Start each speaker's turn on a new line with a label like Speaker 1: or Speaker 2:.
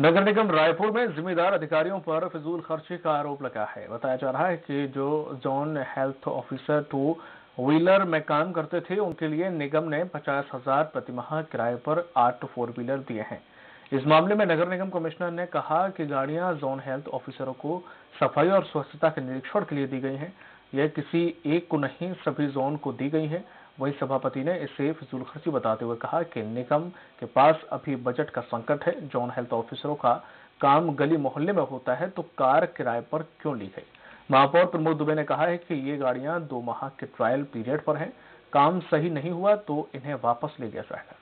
Speaker 1: नगर निगम रायपुर में जिम्मेदार अधिकारियों पर फिजूल खर्ची का आरोप लगा है। बताया जा रहा है कि जो जोन हेल्थ ऑफिसर 2 व्हीलर में काम करते थे, उनके लिए निगम ने 50,000 प्रतिमाह किराए पर 8 4 व्हीलर दिए हैं। इस मामले में नगर निगम कमिश्नर ने कहा कि गाड़ियां जोन हेल्थ ऑफिसरों को सफाई और स्वच्छता के निरीक्षण के लिए दी गई हैं। यह किसी एक को नहीं, सभी जोन को दी गई है। वहीं सभापति ने इसे फिजूलखर्ची बताते हुए कहा कि निगम के पास अभी बजट का संकट है। जोन हेल्थ ऑफिसरों का काम गली मोहल्ले में होता है, तो कार किराए पर क्यों ली गई। महापौर प्रमोद दुबे ने कहा है कि ये गाड़ियां 2 माह के ट्रायल पीरियड पर हैं। काम सही नहीं हुआ तो इन्हें वापस ले लिया जाएगा।